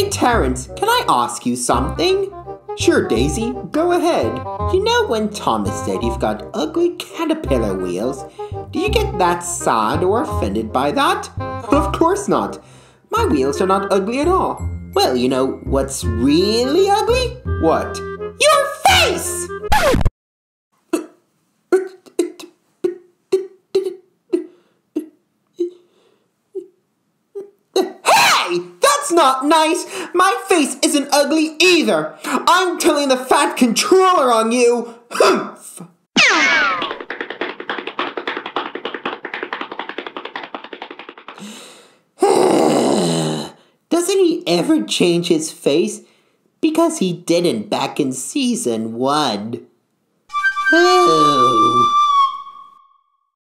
Hey Terence, can I ask you something? Sure, Daisy, go ahead. You know when Thomas said you've got ugly caterpillar wheels? Do you get that sad or offended by that? Of course not. My wheels are not ugly at all. Well, you know what's really ugly? What? Your face! Hey! That's not nice! My face isn't ugly either! I'm telling the fat controller on you! Humph! Doesn't he ever change his face? Because he didn't back in season 1. Oh.